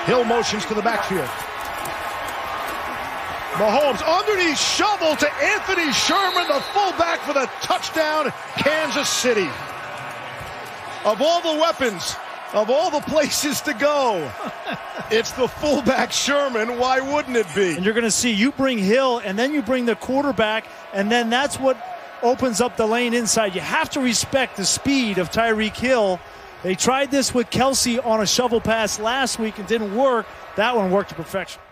Hill motions to the backfield. Mahomes underneath shovel to Anthony Sherman, the fullback for the touchdown, Kansas City. Of all the weapons, of all the places to go, it's the fullback Sherman. Why wouldn't it be? And you're going to see, you bring Hill, and then you bring the quarterback, and then that's what opens up the lane inside. You have to respect the speed of Tyreek Hill. They tried this with Kelsey on a shovel pass last week and didn't work. That one worked to perfection.